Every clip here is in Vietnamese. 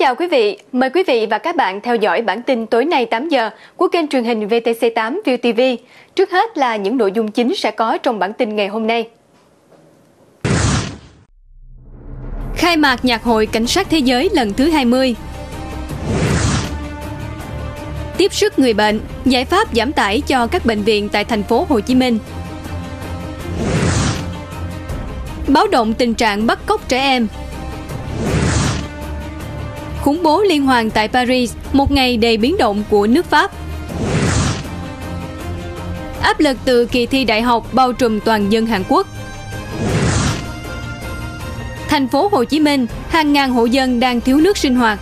chào quý vị, mời quý vị và các bạn theo dõi bản tin tối nay 8 giờ của kênh truyền hình VTC8 ViuTV. Trước hết là những nội dung chính sẽ có trong bản tin ngày hôm nay. Khai mạc Nhạc hội Cảnh sát Thế giới lần thứ 20. Tiếp sức người bệnh, giải pháp giảm tải cho các bệnh viện tại thành phố Hồ Chí Minh. Báo động tình trạng bắt cóc trẻ em. Khủng bố liên hoàn tại Paris, một ngày đầy biến động của nước Pháp. Áp lực từ kỳ thi đại học bao trùm toàn dân Hàn Quốc. Thành phố Hồ Chí Minh, hàng ngàn hộ dân đang thiếu nước sinh hoạt.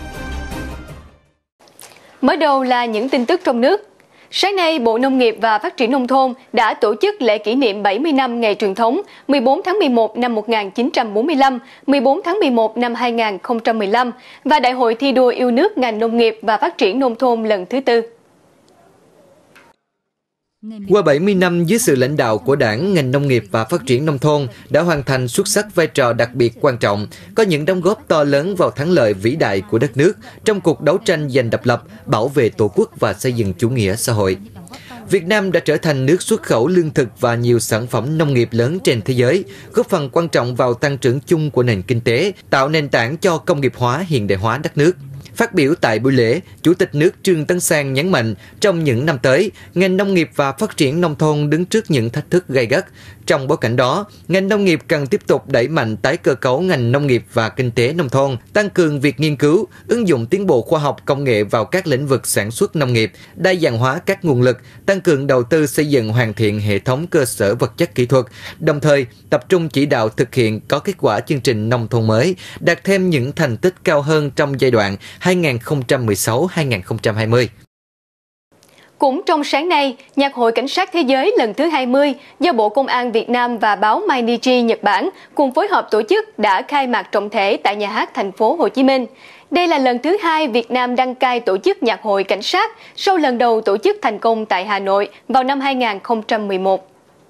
Mở đầu là những tin tức trong nước. Sáng nay, Bộ Nông nghiệp và Phát triển Nông thôn đã tổ chức lễ kỷ niệm 70 năm ngày truyền thống 14 tháng 11 năm 1945, 14 tháng 11 năm 2015 và Đại hội thi đua yêu nước ngành nông nghiệp và phát triển nông thôn lần thứ 4. Qua 70 năm dưới sự lãnh đạo của Đảng, ngành nông nghiệp và phát triển nông thôn đã hoàn thành xuất sắc vai trò đặc biệt quan trọng, có những đóng góp to lớn vào thắng lợi vĩ đại của đất nước trong cuộc đấu tranh giành độc lập, bảo vệ Tổ quốc và xây dựng chủ nghĩa xã hội. Việt Nam đã trở thành nước xuất khẩu lương thực và nhiều sản phẩm nông nghiệp lớn trên thế giới, góp phần quan trọng vào tăng trưởng chung của nền kinh tế, tạo nền tảng cho công nghiệp hóa, hiện đại hóa đất nước. Phát biểu tại buổi lễ, Chủ tịch nước Trương Tấn Sang nhấn mạnh trong những năm tới, ngành nông nghiệp và phát triển nông thôn đứng trước những thách thức gay gắt. Trong bối cảnh đó, ngành nông nghiệp cần tiếp tục đẩy mạnh tái cơ cấu ngành nông nghiệp và kinh tế nông thôn, tăng cường việc nghiên cứu, ứng dụng tiến bộ khoa học công nghệ vào các lĩnh vực sản xuất nông nghiệp, đa dạng hóa các nguồn lực, tăng cường đầu tư xây dựng hoàn thiện hệ thống cơ sở vật chất kỹ thuật, đồng thời tập trung chỉ đạo thực hiện có kết quả chương trình nông thôn mới, đạt thêm những thành tích cao hơn trong giai đoạn 2016-2020. Cũng trong sáng nay, Nhạc hội Cảnh sát Thế giới lần thứ 20 do Bộ Công an Việt Nam và báo Mainichi Nhật Bản cùng phối hợp tổ chức đã khai mạc trọng thể tại Nhà hát thành phố Hồ Chí Minh. Đây là lần thứ 2 Việt Nam đăng cai tổ chức Nhạc hội Cảnh sát sau lần đầu tổ chức thành công tại Hà Nội vào năm 2011.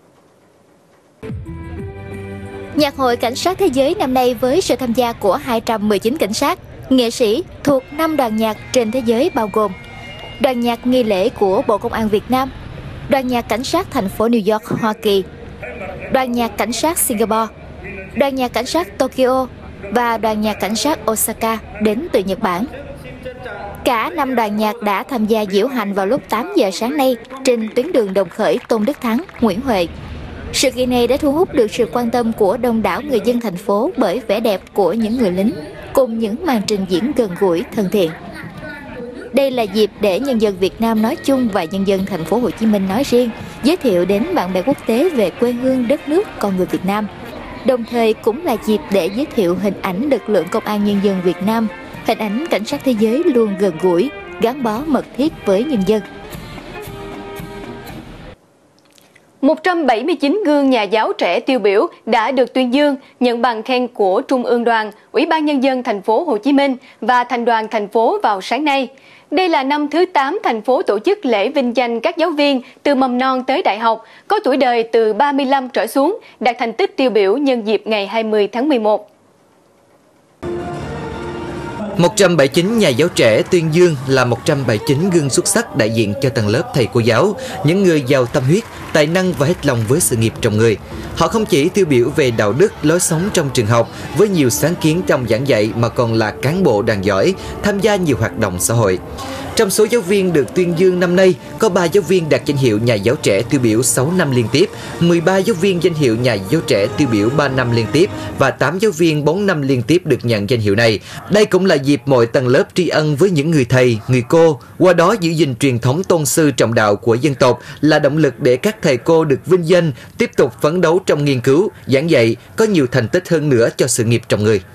Nhạc hội Cảnh sát Thế giới năm nay với sự tham gia của 219 cảnh sát, nghệ sĩ thuộc 5 đoàn nhạc trên thế giới bao gồm Đoàn nhạc nghi lễ của Bộ Công an Việt Nam, Đoàn nhạc cảnh sát thành phố New York, Hoa Kỳ, Đoàn nhạc cảnh sát Singapore, Đoàn nhạc cảnh sát Tokyo và Đoàn nhạc cảnh sát Osaka đến từ Nhật Bản. Cả 5 đoàn nhạc đã tham gia diễu hành vào lúc 8 giờ sáng nay trên tuyến đường Đồng Khởi, Tôn Đức Thắng, Nguyễn Huệ. Sự kiện này đã thu hút được sự quan tâm của đông đảo người dân thành phố bởi vẻ đẹp của những người lính cùng những màn trình diễn gần gũi, thân thiện. Đây là dịp để nhân dân Việt Nam nói chung và nhân dân thành phố Hồ Chí Minh nói riêng giới thiệu đến bạn bè quốc tế về quê hương đất nước con người Việt Nam. Đồng thời cũng là dịp để giới thiệu hình ảnh lực lượng công an nhân dân Việt Nam, hình ảnh cảnh sát thế giới luôn gần gũi, gắn bó mật thiết với nhân dân. 179 gương nhà giáo trẻ tiêu biểu đã được tuyên dương, nhận bằng khen của Trung ương Đoàn, Ủy ban Nhân dân thành phố Hồ Chí Minh và Thành đoàn thành phố vào sáng nay. Đây là năm thứ 8 thành phố tổ chức lễ vinh danh các giáo viên từ mầm non tới đại học, có tuổi đời từ 35 trở xuống, đạt thành tích tiêu biểu nhân dịp ngày 20 tháng 11. 179 nhà giáo trẻ tuyên dương là 179 gương xuất sắc đại diện cho tầng lớp thầy cô giáo, những người giàu tâm huyết, tài năng và hết lòng với sự nghiệp trong người. Họ không chỉ tiêu biểu về đạo đức, lối sống trong trường học với nhiều sáng kiến trong giảng dạy mà còn là cán bộ đoàn giỏi, tham gia nhiều hoạt động xã hội. Trong số giáo viên được tuyên dương năm nay, có 3 giáo viên đạt danh hiệu nhà giáo trẻ tiêu biểu 6 năm liên tiếp, 13 giáo viên danh hiệu nhà giáo trẻ tiêu biểu 3 năm liên tiếp và 8 giáo viên 4 năm liên tiếp được nhận danh hiệu này. Đây cũng là dịp mọi tầng lớp tri ân với những người thầy, người cô, qua đó giữ gìn truyền thống tôn sư trọng đạo của dân tộc, là động lực để các thầy cô được vinh danh, tiếp tục phấn đấu trong nghiên cứu, giảng dạy, có nhiều thành tích hơn nữa cho sự nghiệp trong người.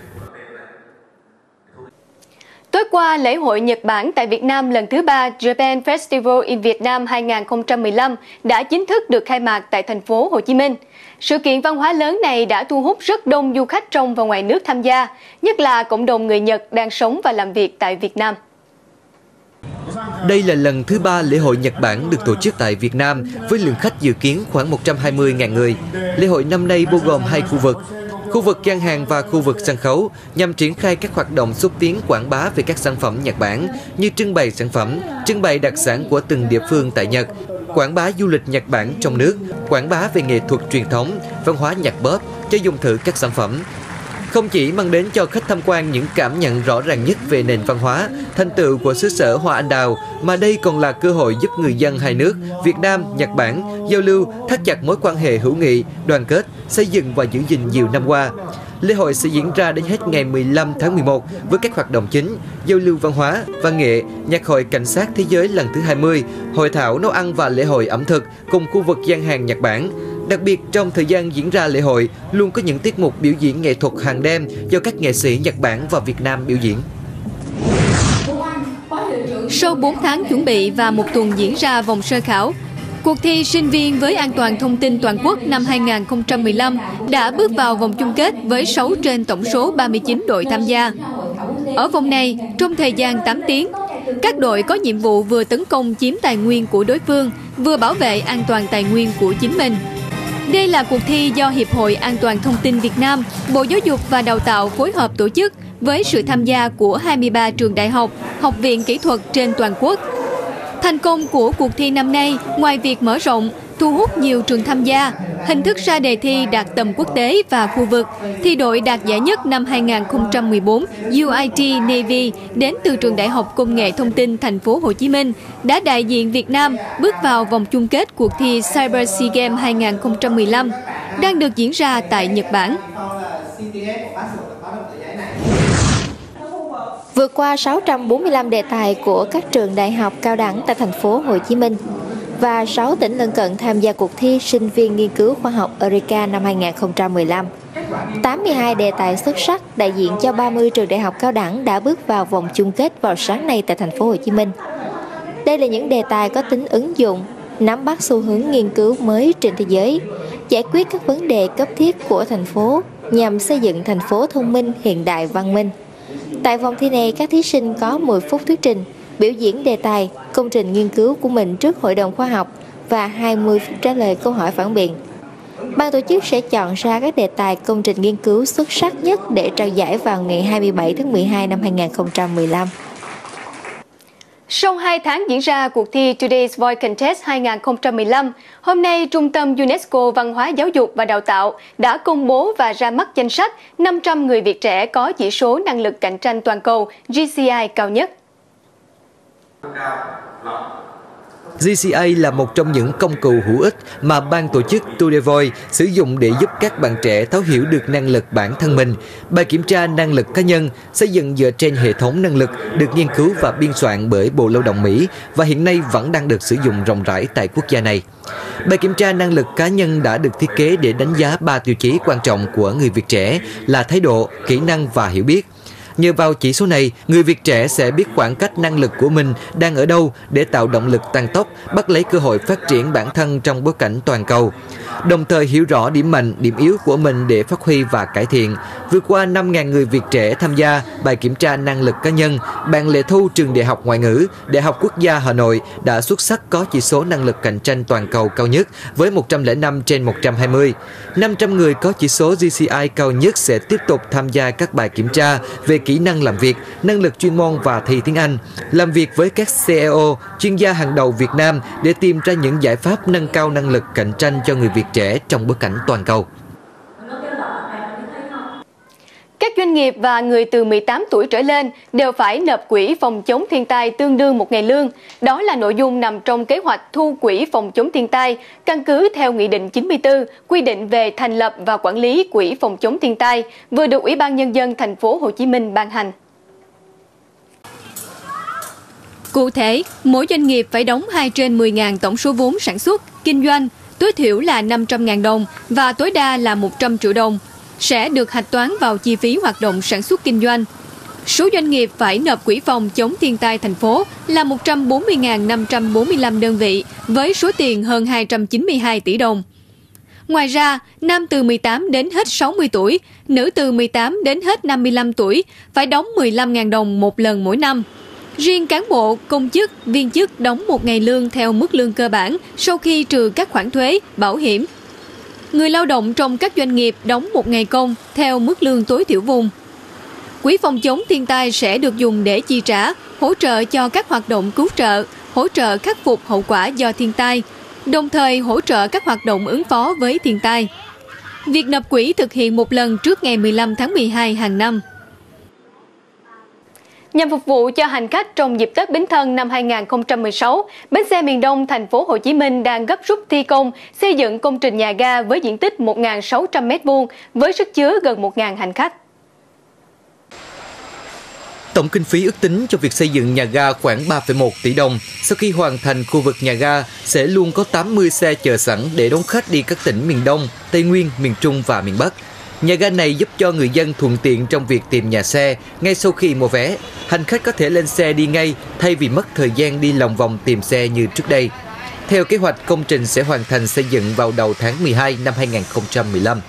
Tối qua, lễ hội Nhật Bản tại Việt Nam lần thứ 3 Japan Festival in Vietnam 2015 đã chính thức được khai mạc tại thành phố Hồ Chí Minh. Sự kiện văn hóa lớn này đã thu hút rất đông du khách trong và ngoài nước tham gia, nhất là cộng đồng người Nhật đang sống và làm việc tại Việt Nam. Đây là lần thứ 3 lễ hội Nhật Bản được tổ chức tại Việt Nam với lượng khách dự kiến khoảng 120.000 người. Lễ hội năm nay bao gồm 2 khu vực. khu vực gian hàng và khu vực sân khấu nhằm triển khai các hoạt động xúc tiến quảng bá về các sản phẩm Nhật Bản như trưng bày sản phẩm, trưng bày đặc sản của từng địa phương tại Nhật, quảng bá du lịch Nhật Bản trong nước, quảng bá về nghệ thuật truyền thống, văn hóa nhạc pop cho dùng thử các sản phẩm. Không chỉ mang đến cho khách tham quan những cảm nhận rõ ràng nhất về nền văn hóa, thành tựu của xứ sở hoa anh đào, mà đây còn là cơ hội giúp người dân hai nước Việt Nam, Nhật Bản giao lưu, thắt chặt mối quan hệ hữu nghị, đoàn kết, xây dựng và giữ gìn nhiều năm qua. Lễ hội sẽ diễn ra đến hết ngày 15 tháng 11 với các hoạt động chính, giao lưu văn hóa, văn nghệ, Nhạc hội Cảnh sát Thế giới lần thứ 20, hội thảo nấu ăn và lễ hội ẩm thực cùng khu vực gian hàng Nhật Bản. Đặc biệt, trong thời gian diễn ra lễ hội, luôn có những tiết mục biểu diễn nghệ thuật hàng đêm do các nghệ sĩ Nhật Bản và Việt Nam biểu diễn. Sau 4 tháng chuẩn bị và một tuần diễn ra vòng sơ khảo, cuộc thi sinh viên với an toàn thông tin toàn quốc năm 2015 đã bước vào vòng chung kết với 6 trên tổng số 39 đội tham gia. Ở vòng này, trong thời gian 8 tiếng, các đội có nhiệm vụ vừa tấn công chiếm tài nguyên của đối phương, vừa bảo vệ an toàn tài nguyên của chính mình. Đây là cuộc thi do Hiệp hội An toàn Thông tin Việt Nam, Bộ Giáo dục và Đào tạo phối hợp tổ chức với sự tham gia của 23 trường đại học, học viện kỹ thuật trên toàn quốc. Thành công của cuộc thi năm nay, ngoài việc mở rộng, thu hút nhiều trường tham gia, hình thức ra đề thi đạt tầm quốc tế và khu vực, thì đội đạt giải nhất năm 2014 UIT Navy đến từ Trường Đại học Công nghệ Thông tin Thành phố Hồ Chí Minh đã đại diện Việt Nam bước vào vòng chung kết cuộc thi Cyber SEA Games 2015 đang được diễn ra tại Nhật Bản. Vượt qua 645 đề tài của các trường đại học cao đẳng tại thành phố Hồ Chí Minh và 6 tỉnh lân cận tham gia cuộc thi sinh viên nghiên cứu khoa học Eureka năm 2015. 82 đề tài xuất sắc đại diện cho 30 trường đại học cao đẳng đã bước vào vòng chung kết vào sáng nay tại thành phố Hồ Chí Minh. Đây là những đề tài có tính ứng dụng, nắm bắt xu hướng nghiên cứu mới trên thế giới, giải quyết các vấn đề cấp thiết của thành phố nhằm xây dựng thành phố thông minh, hiện đại, văn minh. Tại vòng thi này, các thí sinh có 10 phút thuyết trình, biểu diễn đề tài, công trình nghiên cứu của mình trước hội đồng khoa học và 20 phút trả lời câu hỏi phản biện. Ban tổ chức sẽ chọn ra các đề tài công trình nghiên cứu xuất sắc nhất để trao giải vào ngày 27 tháng 12 năm 2015. Sau 2 tháng diễn ra cuộc thi Today's Voice Contest 2015, hôm nay Trung tâm UNESCO Văn hóa Giáo dục và Đào tạo đã công bố và ra mắt danh sách 500 người Việt trẻ có chỉ số năng lực cạnh tranh toàn cầu GCI cao nhất. GCI là một trong những công cụ hữu ích mà ban tổ chức Today's Voice sử dụng để giúp các bạn trẻ thấu hiểu được năng lực bản thân mình. Bài kiểm tra năng lực cá nhân xây dựng dựa trên hệ thống năng lực được nghiên cứu và biên soạn bởi Bộ Lao động Mỹ và hiện nay vẫn đang được sử dụng rộng rãi tại quốc gia này. Bài kiểm tra năng lực cá nhân đã được thiết kế để đánh giá 3 tiêu chí quan trọng của người Việt trẻ là thái độ, kỹ năng và hiểu biết. Nhờ vào chỉ số này, người Việt trẻ sẽ biết khoảng cách năng lực của mình đang ở đâu để tạo động lực tăng tốc, bắt lấy cơ hội phát triển bản thân trong bối cảnh toàn cầu. Đồng thời hiểu rõ điểm mạnh, điểm yếu của mình để phát huy và cải thiện. Vượt qua 5.000 người Việt trẻ tham gia bài kiểm tra năng lực cá nhân, bạn Lệ Thu trường Đại học Ngoại ngữ, Đại học Quốc gia Hà Nội đã xuất sắc có chỉ số năng lực cạnh tranh toàn cầu cao nhất với 105 trên 120. 500 người có chỉ số GCI cao nhất sẽ tiếp tục tham gia các bài kiểm tra về kỹ năng làm việc, năng lực chuyên môn và thi tiếng Anh, làm việc với các CEO, chuyên gia hàng đầu Việt Nam để tìm ra những giải pháp nâng cao năng lực cạnh tranh cho người Việt trẻ trong bối cảnh toàn cầu. Các doanh nghiệp và người từ 18 tuổi trở lên đều phải nộp quỹ phòng chống thiên tai tương đương một ngày lương. Đó là nội dung nằm trong kế hoạch thu quỹ phòng chống thiên tai, căn cứ theo Nghị định 94, quy định về thành lập và quản lý quỹ phòng chống thiên tai, vừa được Ủy ban Nhân dân Thành phố Hồ Chí Minh ban hành. Cụ thể, mỗi doanh nghiệp phải đóng 2 trên 10.000 tổng số vốn sản xuất, kinh doanh, tối thiểu là 500.000 đồng và tối đa là 100 triệu đồng, sẽ được hạch toán vào chi phí hoạt động sản xuất kinh doanh. Số doanh nghiệp phải nộp quỹ phòng chống thiên tai thành phố là 140.545 đơn vị với số tiền hơn 292 tỷ đồng. Ngoài ra, nam từ 18 đến hết 60 tuổi, nữ từ 18 đến hết 55 tuổi phải đóng 15.000 đồng một lần mỗi năm. Riêng cán bộ, công chức, viên chức đóng một ngày lương theo mức lương cơ bản sau khi trừ các khoản thuế, bảo hiểm. Người lao động trong các doanh nghiệp đóng một ngày công theo mức lương tối thiểu vùng. Quỹ phòng chống thiên tai sẽ được dùng để chi trả, hỗ trợ cho các hoạt động cứu trợ, hỗ trợ khắc phục hậu quả do thiên tai, đồng thời hỗ trợ các hoạt động ứng phó với thiên tai. Việc nộp quỹ thực hiện một lần trước ngày 15 tháng 12 hàng năm. Nhằm phục vụ cho hành khách trong dịp Tết Bính Thân năm 2016, Bến xe miền Đông thành phố Hồ Chí Minh đang gấp rút thi công xây dựng công trình nhà ga với diện tích 1.600 m² với sức chứa gần 1.000 hành khách. Tổng kinh phí ước tính cho việc xây dựng nhà ga khoảng 3,1 tỷ đồng. Sau khi hoàn thành khu vực nhà ga, sẽ luôn có 80 xe chờ sẵn để đón khách đi các tỉnh miền Đông, Tây Nguyên, miền Trung và miền Bắc. Nhà ga này giúp cho người dân thuận tiện trong việc tìm nhà xe ngay sau khi mua vé. Hành khách có thể lên xe đi ngay thay vì mất thời gian đi lòng vòng tìm xe như trước đây. Theo kế hoạch, công trình sẽ hoàn thành xây dựng vào đầu tháng 12 năm 2015.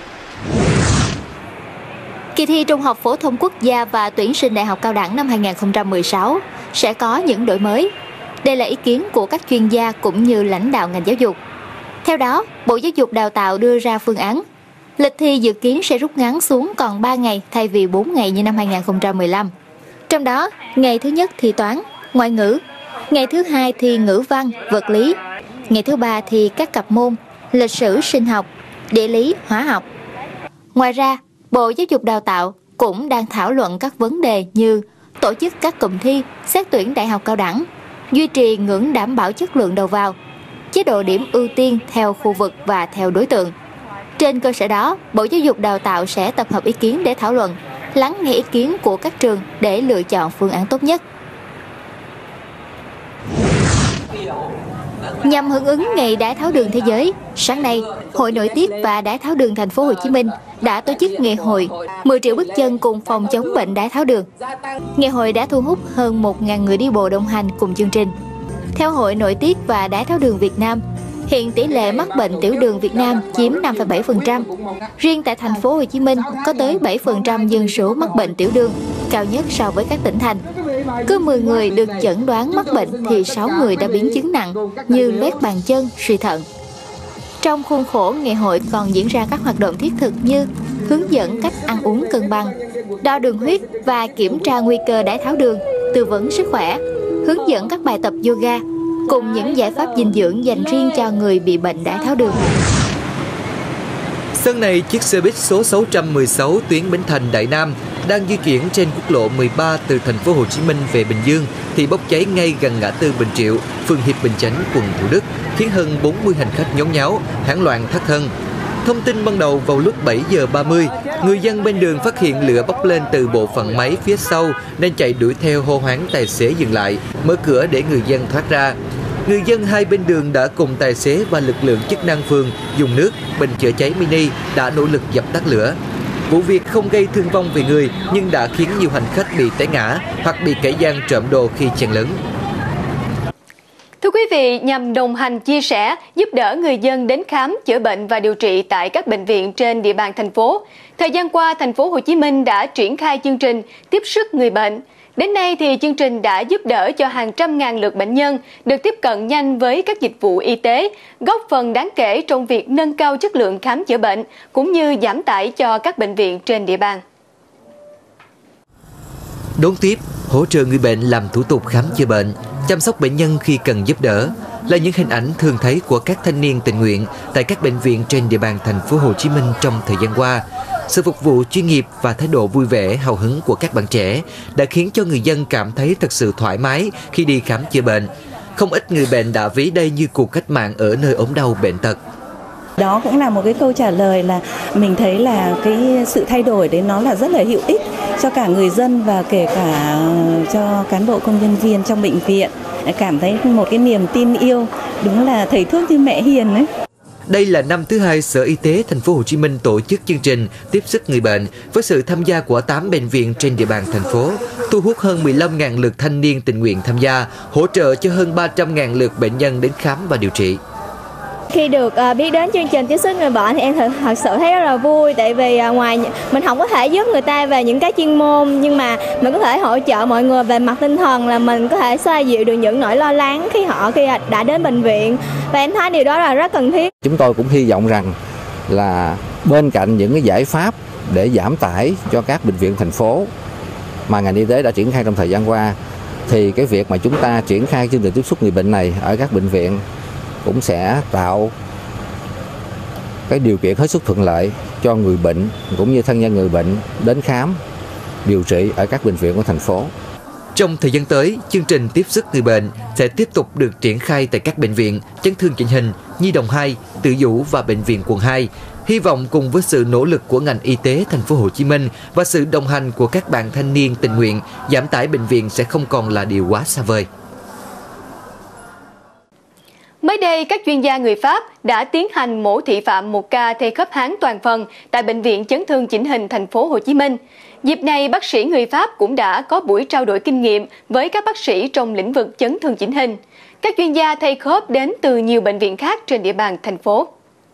Kỳ thi Trung học phổ thông quốc gia và tuyển sinh đại học cao đẳng năm 2016 sẽ có những đổi mới. Đây là ý kiến của các chuyên gia cũng như lãnh đạo ngành giáo dục. Theo đó, Bộ Giáo dục Đào tạo đưa ra phương án. Lịch thi dự kiến sẽ rút ngắn xuống còn 3 ngày thay vì 4 ngày như năm 2015. Trong đó, ngày thứ nhất thi toán, ngoại ngữ, ngày thứ hai thi ngữ văn, vật lý, ngày thứ ba thi các cặp môn, lịch sử sinh học, địa lý, hóa học. Ngoài ra, Bộ Giáo dục Đào tạo cũng đang thảo luận các vấn đề như tổ chức các cụm thi, xét tuyển đại học cao đẳng, duy trì ngưỡng đảm bảo chất lượng đầu vào, chế độ điểm ưu tiên theo khu vực và theo đối tượng. Trên cơ sở đó, Bộ Giáo dục Đào tạo sẽ tập hợp ý kiến để thảo luận, lắng nghe ý kiến của các trường để lựa chọn phương án tốt nhất. Nhằm hưởng ứng Ngày Đái tháo đường Thế giới, sáng nay, Hội Nội tiết và Đái tháo đường Thành phố Hồ Chí Minh đã tổ chức ngày hội 10 triệu bước chân cùng phòng chống bệnh đái tháo đường. Ngày hội đã thu hút hơn 1.000 người đi bộ đồng hành cùng chương trình. Theo Hội Nội tiết và Đái tháo đường Việt Nam, hiện tỷ lệ mắc bệnh tiểu đường Việt Nam chiếm 5,7%. Riêng tại Thành phố Hồ Chí Minh có tới 7% dân số mắc bệnh tiểu đường, cao nhất so với các tỉnh thành. Cứ 10 người được chẩn đoán mắc bệnh thì 6 người đã biến chứng nặng như loét bàn chân, suy thận. Trong khuôn khổ ngày hội còn diễn ra các hoạt động thiết thực như hướng dẫn cách ăn uống cân bằng, đo đường huyết và kiểm tra nguy cơ đái tháo đường, tư vấn sức khỏe, hướng dẫn các bài tập yoga, cùng những giải pháp dinh dưỡng dành riêng cho người bị bệnh đái tháo đường. Sáng nay, chiếc xe buýt số 616 tuyến Bến Thành Đại Nam đang di chuyển trên quốc lộ 13 từ thành phố Hồ Chí Minh về Bình Dương thì bốc cháy ngay gần ngã tư Bình Triệu, phường Hiệp Bình Chánh, quận Thủ Đức, khiến hơn 40 hành khách nhốn nháo, hoảng loạn thất thân. Thông tin ban đầu, vào lúc 7 giờ 30, người dân bên đường phát hiện lửa bốc lên từ bộ phận máy phía sau nên chạy đuổi theo hô hoán tài xế dừng lại, mở cửa để người dân thoát ra. Người dân hai bên đường đã cùng tài xế và lực lượng chức năng phường dùng nước, bình chữa cháy mini đã nỗ lực dập tắt lửa. Vụ việc không gây thương vong về người nhưng đã khiến nhiều hành khách bị té ngã hoặc bị kẻ gian trộm đồ khi chen lấn. Thưa quý vị, nhằm đồng hành chia sẻ, giúp đỡ người dân đến khám, chữa bệnh và điều trị tại các bệnh viện trên địa bàn thành phố, thời gian qua, thành phố Hồ Chí Minh đã triển khai chương trình tiếp sức người bệnh. Đến nay thì chương trình đã giúp đỡ cho hàng trăm ngàn lượt bệnh nhân được tiếp cận nhanh với các dịch vụ y tế, góp phần đáng kể trong việc nâng cao chất lượng khám chữa bệnh cũng như giảm tải cho các bệnh viện trên địa bàn. Đón tiếp, hỗ trợ người bệnh làm thủ tục khám chữa bệnh, chăm sóc bệnh nhân khi cần giúp đỡ là những hình ảnh thường thấy của các thanh niên tình nguyện tại các bệnh viện trên địa bàn thành phố Hồ Chí Minh trong thời gian qua. Sự phục vụ chuyên nghiệp và thái độ vui vẻ, hào hứng của các bạn trẻ đã khiến cho người dân cảm thấy thật sự thoải mái khi đi khám chữa bệnh. Không ít người bệnh đã ví đây như cuộc cách mạng ở nơi ốm đau bệnh tật. Đó cũng là một cái câu trả lời là mình thấy là cái sự thay đổi đấy nó là rất là hữu ích cho cả người dân và kể cả cho cán bộ công nhân viên trong bệnh viện. Cảm thấy một cái niềm tin yêu, đúng là thầy thuốc như mẹ hiền ấy. Đây là năm thứ hai Sở Y tế Thành phố Hồ Chí Minh tổ chức chương trình tiếp sức người bệnh với sự tham gia của 8 bệnh viện trên địa bàn thành phố, thu hút hơn 15.000 lượt thanh niên tình nguyện tham gia, hỗ trợ cho hơn 300.000 lượt bệnh nhân đến khám và điều trị. Khi được biết đến chương trình tiếp sức người bệnh thì em thật sự thấy rất là vui, tại vì ngoài mình không có thể giúp người ta về những cái chuyên môn, nhưng mà mình có thể hỗ trợ mọi người về mặt tinh thần, là mình có thể xoa dịu được những nỗi lo lắng khi đã đến bệnh viện, và em thấy điều đó là rất cần thiết. Chúng tôi cũng hy vọng rằng là bên cạnh những cái giải pháp để giảm tải cho các bệnh viện thành phố mà ngành y tế đã triển khai trong thời gian qua, thì cái việc mà chúng ta triển khai chương trình tiếp xúc người bệnh này ở các bệnh viện cũng sẽ tạo cái điều kiện hết sức thuận lợi cho người bệnh cũng như thân nhân người bệnh đến khám, điều trị ở các bệnh viện của thành phố. Trong thời gian tới, chương trình tiếp sức người bệnh sẽ tiếp tục được triển khai tại các bệnh viện chấn thương chỉnh hình, Nhi đồng 2, Từ Dũ và bệnh viện quận 2. Hy vọng cùng với sự nỗ lực của ngành y tế thành phố Hồ Chí Minh và sự đồng hành của các bạn thanh niên tình nguyện, giảm tải bệnh viện sẽ không còn là điều quá xa vời. Mới đây, các chuyên gia người Pháp đã tiến hành mổ thị phạm một ca thây khớp háng toàn phần tại bệnh viện chấn thương chỉnh hình thành phố Hồ Chí Minh. Dịp này, bác sĩ người Pháp cũng đã có buổi trao đổi kinh nghiệm với các bác sĩ trong lĩnh vực chấn thương chỉnh hình. Các chuyên gia thây khớp đến từ nhiều bệnh viện khác trên địa bàn thành phố.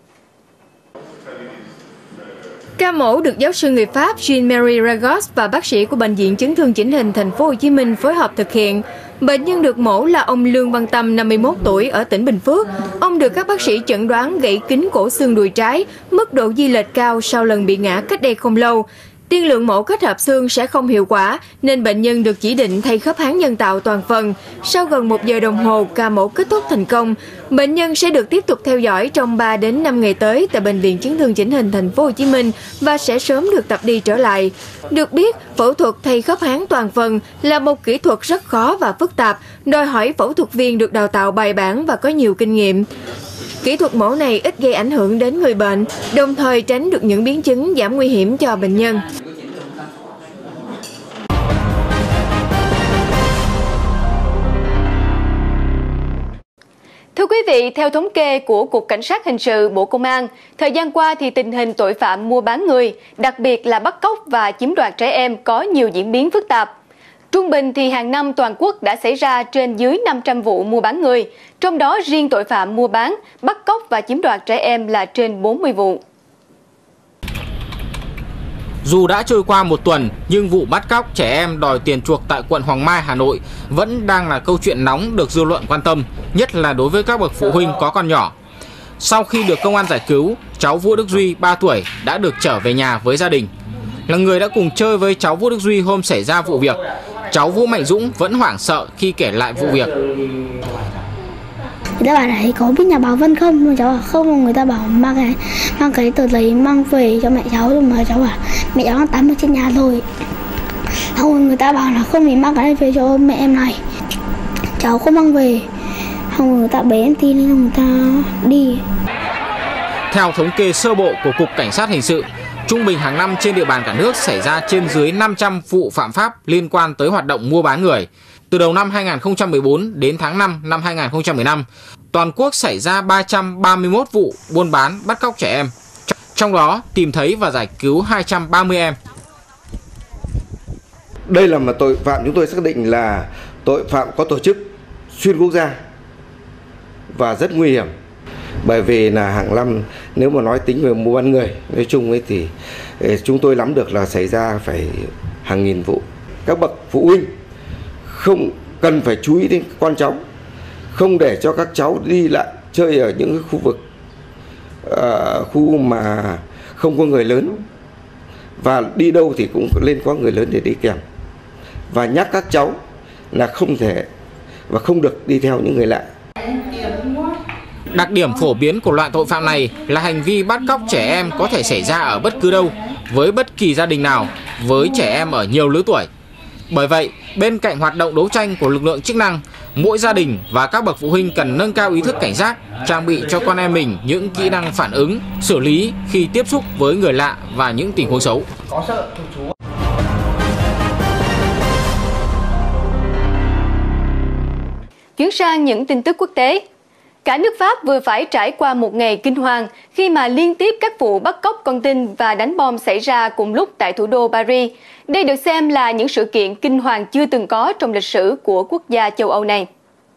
Ca mổ được giáo sư người Pháp Jean-Marie Ragos và bác sĩ của bệnh viện chấn thương chỉnh hình thành phố Hồ Chí Minh phối hợp thực hiện. Bệnh nhân được mổ là ông Lương Văn Tâm, 51 tuổi, ở tỉnh Bình Phước. Ông được các bác sĩ chẩn đoán gãy kính cổ xương đùi trái, mức độ di lệch cao sau lần bị ngã cách đây không lâu. Tiên lượng mổ kết hợp xương sẽ không hiệu quả, nên bệnh nhân được chỉ định thay khớp háng nhân tạo toàn phần. Sau gần 1 giờ đồng hồ, ca mổ kết thúc thành công. Bệnh nhân sẽ được tiếp tục theo dõi trong 3 đến 5 ngày tới tại bệnh viện chấn thương chỉnh hình thành phố Hồ Chí Minh và sẽ sớm được tập đi trở lại. Được biết, phẫu thuật thay khớp háng toàn phần là một kỹ thuật rất khó và phức tạp, đòi hỏi phẫu thuật viên được đào tạo bài bản và có nhiều kinh nghiệm. Kỹ thuật mổ này ít gây ảnh hưởng đến người bệnh, đồng thời tránh được những biến chứng, giảm nguy hiểm cho bệnh nhân. Thưa quý vị, theo thống kê của Cục Cảnh sát Hình sự Bộ Công an, thời gian qua thì tình hình tội phạm mua bán người, đặc biệt là bắt cóc và chiếm đoạt trẻ em có nhiều diễn biến phức tạp. Trung bình thì hàng năm toàn quốc đã xảy ra trên dưới 500 vụ mua bán người, trong đó riêng tội phạm mua bán, bắt cóc và chiếm đoạt trẻ em là trên 40 vụ. Dù đã trôi qua 1 tuần, nhưng vụ bắt cóc trẻ em đòi tiền chuộc tại quận Hoàng Mai, Hà Nội vẫn đang là câu chuyện nóng được dư luận quan tâm, nhất là đối với các bậc phụ huynh có con nhỏ. Sau khi được công an giải cứu, cháu Vũ Đức Duy, 3 tuổi, đã được trở về nhà với gia đình. Là người đã cùng chơi với cháu Vũ Đức Duy hôm xảy ra vụ việc, cháu Vũ Mạnh Dũng vẫn hoảng sợ khi kể lại vụ việc. Người ta bảo là có biết nhà báo Vân không? Mà cháu bảo không, người ta bảo mang cái tờ giấy mang về cho mẹ cháu, rồi mà cháu bảo mẹ cháu đang tắm ở trên nhà rồi. Không, người ta bảo là không, mình mang cái này về cho mẹ em này. Cháu không mang về. Không, người ta bế em đi nên người ta đi. Theo thống kê sơ bộ của Cục Cảnh sát Hình sự, trung bình hàng năm trên địa bàn cả nước xảy ra trên dưới 500 vụ phạm pháp liên quan tới hoạt động mua bán người. Từ đầu năm 2014 đến tháng 5 năm 2015, toàn quốc xảy ra 331 vụ buôn bán bắt cóc trẻ em. Trong đó tìm thấy và giải cứu 230 em. Đây là một tội phạm chúng tôi xác định là tội phạm có tổ chức xuyên quốc gia và rất nguy hiểm. Bởi vì là hàng năm nếu mà nói tính về mua bán người nói chung ấy thì chúng tôi nắm được là xảy ra phải hàng nghìn vụ. Các bậc phụ huynh không cần phải chú ý đến con cháu, không để cho các cháu đi lại chơi ở những khu vực khu mà không có người lớn, và đi đâu thì cũng lên có người lớn để đi kèm, và nhắc các cháu là không thể và không được đi theo những người lạ. Đặc điểm phổ biến của loại tội phạm này là hành vi bắt cóc trẻ em có thể xảy ra ở bất cứ đâu, với bất kỳ gia đình nào, với trẻ em ở nhiều lứa tuổi. Bởi vậy, bên cạnh hoạt động đấu tranh của lực lượng chức năng, mỗi gia đình và các bậc phụ huynh cần nâng cao ý thức cảnh giác, trang bị cho con em mình những kỹ năng phản ứng, xử lý khi tiếp xúc với người lạ và những tình huống xấu. Chuyển sang những tin tức quốc tế. Cả nước Pháp vừa phải trải qua một ngày kinh hoàng khi mà liên tiếp các vụ bắt cóc con tin và đánh bom xảy ra cùng lúc tại thủ đô Paris. Đây được xem là những sự kiện kinh hoàng chưa từng có trong lịch sử của quốc gia châu Âu này.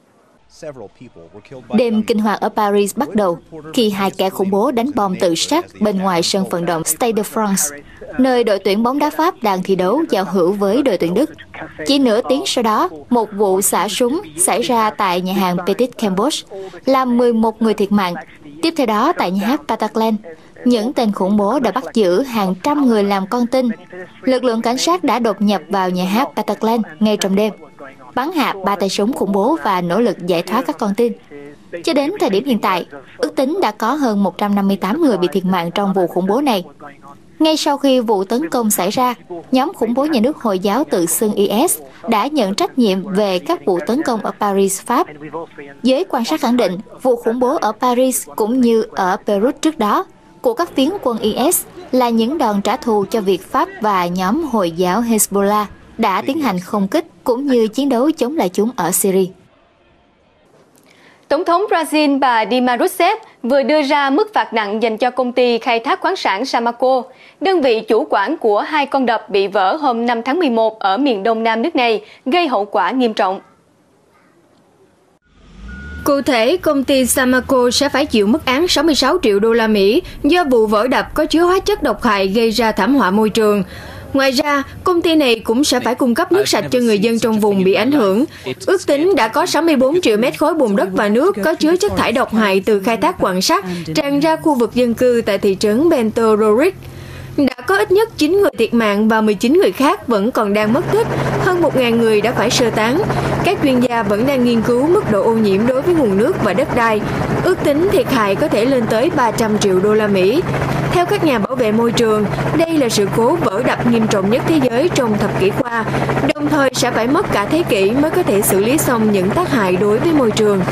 Đêm kinh hoàng ở Paris bắt đầu khi 2 kẻ khủng bố đánh bom tự sát bên ngoài sân vận động Stade de France, nơi đội tuyển bóng đá Pháp đang thi đấu giao hữu với đội tuyển Đức. Chỉ nửa tiếng sau đó, một vụ xả súng xảy ra tại nhà hàng Petit Cambodge, làm 11 người thiệt mạng. Tiếp theo đó, tại nhà hát Bataclan, những tên khủng bố đã bắt giữ hàng trăm người làm con tin. Lực lượng cảnh sát đã đột nhập vào nhà hát Bataclan ngay trong đêm, bắn hạ 3 tay súng khủng bố và nỗ lực giải thoát các con tin. Cho đến thời điểm hiện tại, ước tính đã có hơn 158 người bị thiệt mạng trong vụ khủng bố này. Ngay sau khi vụ tấn công xảy ra, nhóm khủng bố nhà nước Hồi giáo tự xưng IS đã nhận trách nhiệm về các vụ tấn công ở Paris, Pháp. Giới quan sát khẳng định, vụ khủng bố ở Paris cũng như ở Beirut trước đó của các phiến quân IS là những đòn trả thù cho việc Pháp và nhóm Hồi giáo Hezbollah đã tiến hành không kích cũng như chiến đấu chống lại chúng ở Syria. Tổng thống Brazil bà Dilma Rousseff vừa đưa ra mức phạt nặng dành cho công ty khai thác khoáng sản Samarco, đơn vị chủ quản của 2 con đập bị vỡ hôm 5 tháng 11 ở miền đông nam nước này, gây hậu quả nghiêm trọng. Cụ thể, công ty Samarco sẽ phải chịu mức án 66 triệu đô la Mỹ do vụ vỡ đập có chứa hóa chất độc hại gây ra thảm họa môi trường. Ngoài ra, công ty này cũng sẽ phải cung cấp nước sạch cho người dân trong vùng bị ảnh hưởng. Ước tính đã có 64 triệu mét khối bùn đất và nước có chứa chất thải độc hại từ khai thác quặng sắt tràn ra khu vực dân cư tại thị trấn Bento Roric. Đã có ít nhất 9 người thiệt mạng và 19 người khác vẫn còn đang mất tích, hơn 1.000 người đã phải sơ tán. Các chuyên gia vẫn đang nghiên cứu mức độ ô nhiễm đối với nguồn nước và đất đai. Ước tính thiệt hại có thể lên tới 300 triệu đô la Mỹ. Theo các nhà bảo vệ môi trường, đây là sự cố vỡ đập nghiêm trọng nhất thế giới trong thập kỷ qua, đồng thời sẽ phải mất cả thế kỷ mới có thể xử lý xong những tác hại đối với môi trường.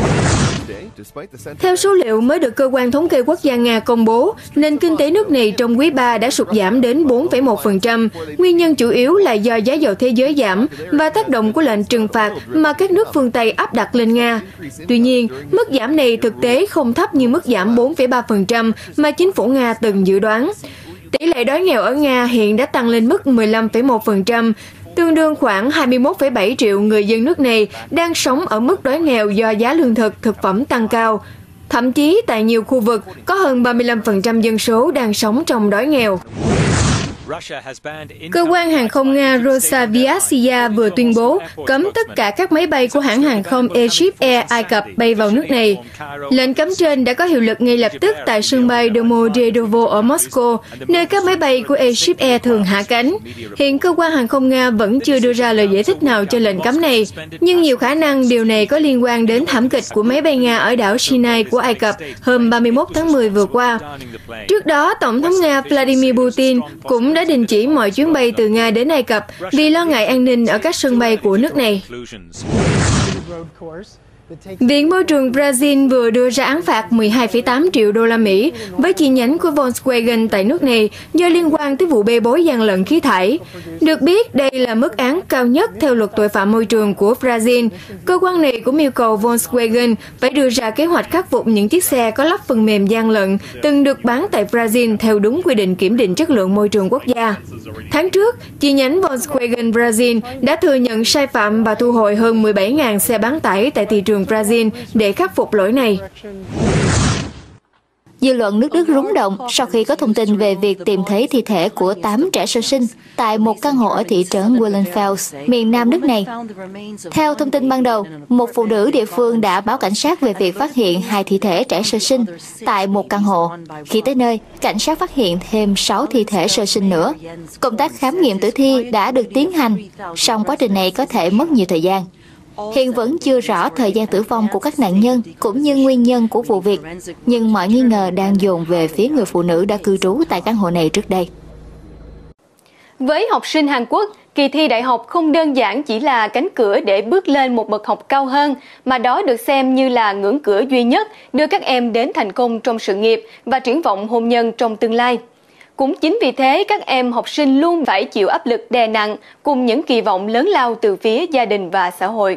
Theo số liệu mới được Cơ quan Thống kê Quốc gia Nga công bố, nền kinh tế nước này trong quý 3 đã sụt giảm đến 4,1%. Nguyên nhân chủ yếu là do giá dầu thế giới giảm và tác động của lệnh trừng phạt mà các nước phương Tây áp đặt lên Nga. Tuy nhiên, mức giảm này thực tế không thấp như mức giảm 4,3% mà chính phủ Nga từng dự đoán. Tỷ lệ đói nghèo ở Nga hiện đã tăng lên mức 15,1%, tương đương khoảng 21,7 triệu người dân nước này đang sống ở mức đói nghèo do giá lương thực, thực phẩm tăng cao. Thậm chí tại nhiều khu vực có hơn 35% dân số đang sống trong đói nghèo. Cơ quan hàng không Nga Rosaviatsia vừa tuyên bố cấm tất cả các máy bay của hãng hàng không Egypt Air Ai Cập bay vào nước này. Lệnh cấm trên đã có hiệu lực ngay lập tức tại sân bay Domodedovo ở Moscow, nơi các máy bay của Egypt Air thường hạ cánh. Hiện cơ quan hàng không Nga vẫn chưa đưa ra lời giải thích nào cho lệnh cấm này, nhưng nhiều khả năng điều này có liên quan đến thảm kịch của máy bay Nga ở đảo Sinai của Ai Cập hôm 31 tháng 10 vừa qua. Trước đó, Tổng thống Nga Vladimir Putin cũng đã đình chỉ mọi chuyến bay từ Nga đến Ai Cập vì lo ngại an ninh ở các sân bay của nước này. Viện Môi trường Brazil vừa đưa ra án phạt 12,8 triệu đô la Mỹ với chi nhánh của Volkswagen tại nước này do liên quan tới vụ bê bối gian lận khí thải. Được biết, đây là mức án cao nhất theo luật tội phạm môi trường của Brazil. Cơ quan này cũng yêu cầu Volkswagen phải đưa ra kế hoạch khắc phục những chiếc xe có lắp phần mềm gian lận từng được bán tại Brazil theo đúng quy định kiểm định chất lượng môi trường quốc gia. Tháng trước, chi nhánh Volkswagen Brazil đã thừa nhận sai phạm và thu hồi hơn 17.000 xe bán tải tại thị trường Brazil để khắc phục lỗi này. Dư luận nước Đức rúng động sau khi có thông tin về việc tìm thấy thi thể của 8 trẻ sơ sinh tại một căn hộ ở thị trấn Willenfels, miền nam nước này. Theo thông tin ban đầu, một phụ nữ địa phương đã báo cảnh sát về việc phát hiện 2 thi thể trẻ sơ sinh tại một căn hộ. Khi tới nơi, cảnh sát phát hiện thêm 6 thi thể sơ sinh nữa. Công tác khám nghiệm tử thi đã được tiến hành, song quá trình này có thể mất nhiều thời gian. Hiện vẫn chưa rõ thời gian tử vong của các nạn nhân cũng như nguyên nhân của vụ việc, nhưng mọi nghi ngờ đang dồn về phía người phụ nữ đã cư trú tại căn hộ này trước đây. Với học sinh Hàn Quốc, kỳ thi đại học không đơn giản chỉ là cánh cửa để bước lên một bậc học cao hơn, mà đó được xem như là ngưỡng cửa duy nhất đưa các em đến thành công trong sự nghiệp và triển vọng hôn nhân trong tương lai. Cũng chính vì thế, các em học sinh luôn phải chịu áp lực đè nặng cùng những kỳ vọng lớn lao từ phía gia đình và xã hội.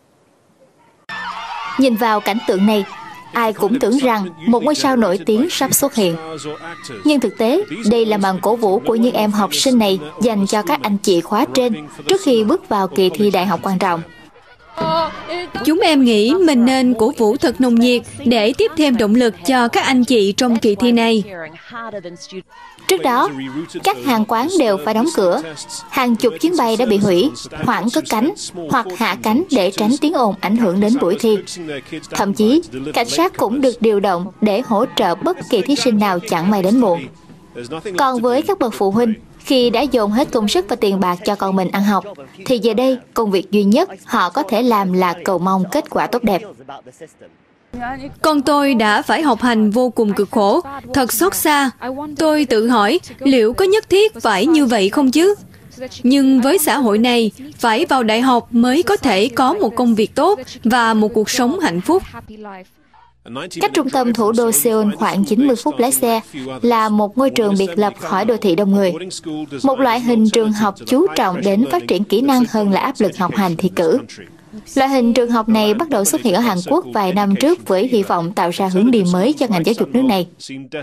Nhìn vào cảnh tượng này, ai cũng tưởng rằng một ngôi sao nổi tiếng sắp xuất hiện. Nhưng thực tế, đây là màn cổ vũ của những em học sinh này dành cho các anh chị khóa trên trước khi bước vào kỳ thi đại học quan trọng. Chúng em nghĩ mình nên cổ vũ thật nồng nhiệt để tiếp thêm động lực cho các anh chị trong kỳ thi này. Trước đó, các hàng quán đều phải đóng cửa. Hàng chục chuyến bay đã bị hủy, hoãn cất cánh hoặc hạ cánh để tránh tiếng ồn ảnh hưởng đến buổi thi. Thậm chí, cảnh sát cũng được điều động để hỗ trợ bất kỳ thí sinh nào chẳng may đến muộn. Còn với các bậc phụ huynh, khi đã dồn hết công sức và tiền bạc cho con mình ăn học, thì giờ đây công việc duy nhất họ có thể làm là cầu mong kết quả tốt đẹp. Con tôi đã phải học hành vô cùng cực khổ, thật xót xa. Tôi tự hỏi liệu có nhất thiết phải như vậy không chứ? Nhưng với xã hội này, phải vào đại học mới có thể có một công việc tốt và một cuộc sống hạnh phúc. Cách trung tâm thủ đô Seoul khoảng 90 phút lái xe là một ngôi trường biệt lập khỏi đô thị đông người. Một loại hình trường học chú trọng đến phát triển kỹ năng hơn là áp lực học hành thi cử. Loại hình trường học này bắt đầu xuất hiện ở Hàn Quốc vài năm trước với hy vọng tạo ra hướng đi mới cho ngành giáo dục nước này.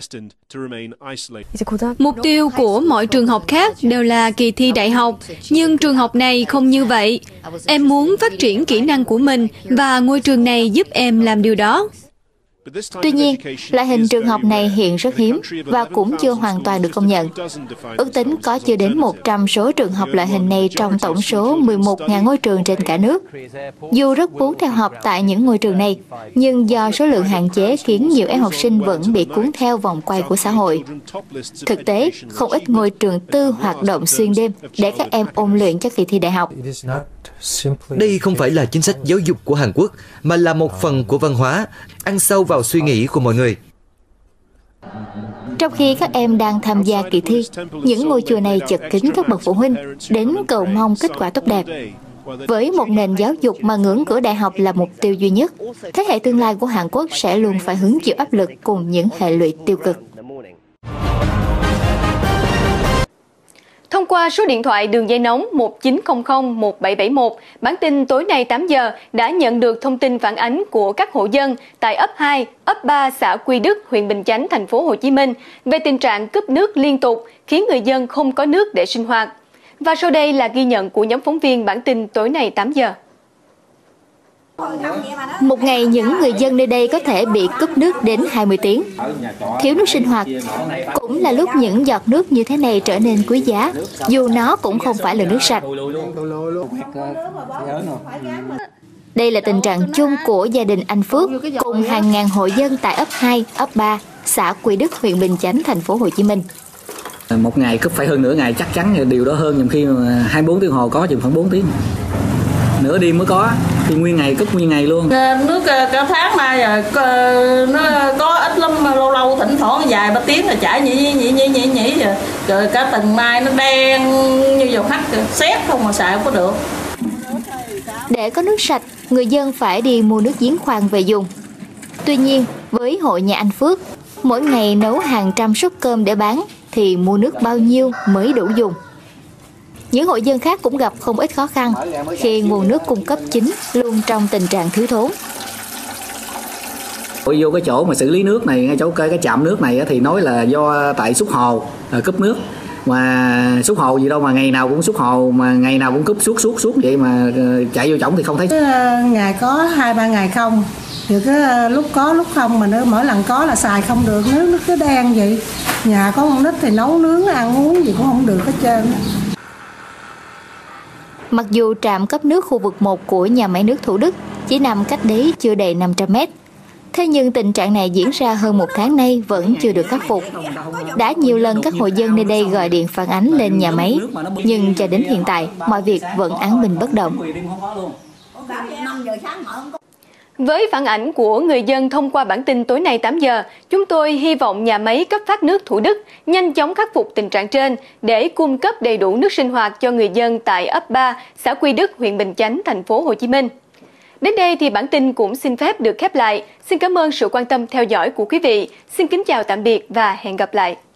Mục tiêu của mọi trường học khác đều là kỳ thi đại học, nhưng trường học này không như vậy. Em muốn phát triển kỹ năng của mình và ngôi trường này giúp em làm điều đó. Tuy nhiên, loại hình trường học này hiện rất hiếm và cũng chưa hoàn toàn được công nhận. Ước tính có chưa đến 100 số trường học loại hình này trong tổng số 11.000 ngôi trường trên cả nước. Dù rất muốn theo học tại những ngôi trường này, nhưng do số lượng hạn chế khiến nhiều em học sinh vẫn bị cuốn theo vòng quay của xã hội. Thực tế, không ít ngôi trường tư hoạt động xuyên đêm để các em ôn luyện cho kỳ thi đại học. Đây không phải là chính sách giáo dục của Hàn Quốc, mà là một phần của văn hóa, ăn sâu vào suy nghĩ của mọi người. Trong khi các em đang tham gia kỳ thi, những ngôi chùa này chật kín các bậc phụ huynh đến cầu mong kết quả tốt đẹp. Với một nền giáo dục mà ngưỡng cửa đại học là mục tiêu duy nhất, thế hệ tương lai của Hàn Quốc sẽ luôn phải hứng chịu áp lực cùng những hệ lụy tiêu cực. Thông qua số điện thoại đường dây nóng 1900 1771, bản tin tối nay 8 giờ đã nhận được thông tin phản ánh của các hộ dân tại ấp 2, ấp 3 xã Quy Đức, huyện Bình Chánh, thành phố Hồ Chí Minh về tình trạng cúp nước liên tục khiến người dân không có nước để sinh hoạt. Và sau đây là ghi nhận của nhóm phóng viên bản tin tối nay 8 giờ. Một ngày những người dân nơi đây có thể bị cúp nước đến 20 tiếng. Thiếu nước sinh hoạt cũng là lúc những giọt nước như thế này trở nên quý giá, dù nó cũng không phải là nước sạch. Đây là tình trạng chung của gia đình anh Phước cùng hàng ngàn hộ dân tại ấp 2, ấp 3, xã Quy Đức, huyện Bình Chánh, thành phố Hồ Chí Minh. Một ngày cúp phải hơn nửa ngày, chắc chắn điều đó hơn, nhiều khi 24 tiếng hồ có chừng khoảng 4 tiếng. Nửa đêm mới có, thì nguyên ngày cúp nguyên ngày luôn. Nước cả tháng nay nó có ít lắm, lâu lâu thỉnh thoảng vài ba tiếng là chảy nhỉ rồi cả từng mai nó đen như dầu hắt, xét không mà xài không có được. Để có nước sạch, người dân phải đi mua nước giếng khoan về dùng. Tuy nhiên, với hộ nhà anh Phước, mỗi ngày nấu hàng trăm suất cơm để bán thì mua nước bao nhiêu mới đủ dùng. Những hộ dân khác cũng gặp không ít khó khăn khi nguồn nước cung cấp chính luôn trong tình trạng thiếu thốn. Vô cái chỗ mà xử lý nước này, ngay chỗ cái trạm nước này thì nói là do tại xúc hồ cúp nước. Mà xúc hồ gì đâu mà ngày nào cũng xúc hồ, mà ngày nào cũng cúp suốt vậy mà chạy vô chổng thì không thấy. Ngày có 2-3 ngày không, rồi cái lúc có lúc không, mà mỗi lần có là xài không được, nước cứ đen vậy. Nhà có con nít thì nấu nướng ăn uống gì cũng không được hết trơn. Mặc dù trạm cấp nước khu vực 1 của nhà máy nước Thủ Đức chỉ nằm cách đấy chưa đầy 500 mét, thế nhưng tình trạng này diễn ra hơn 1 tháng nay vẫn chưa được khắc phục. Đã nhiều lần các hộ dân nơi đây gọi điện phản ánh lên nhà máy, nhưng cho đến hiện tại mọi việc vẫn án binh bất động. Với phản ảnh của người dân thông qua bản tin tối nay 8 giờ, chúng tôi hy vọng nhà máy cấp phát nước Thủ Đức nhanh chóng khắc phục tình trạng trên để cung cấp đầy đủ nước sinh hoạt cho người dân tại ấp 3, xã Quy Đức, huyện Bình Chánh, thành phố Hồ Chí Minh. Đến đây thì bản tin cũng xin phép được khép lại. Xin cảm ơn sự quan tâm theo dõi của quý vị. Xin kính chào tạm biệt và hẹn gặp lại.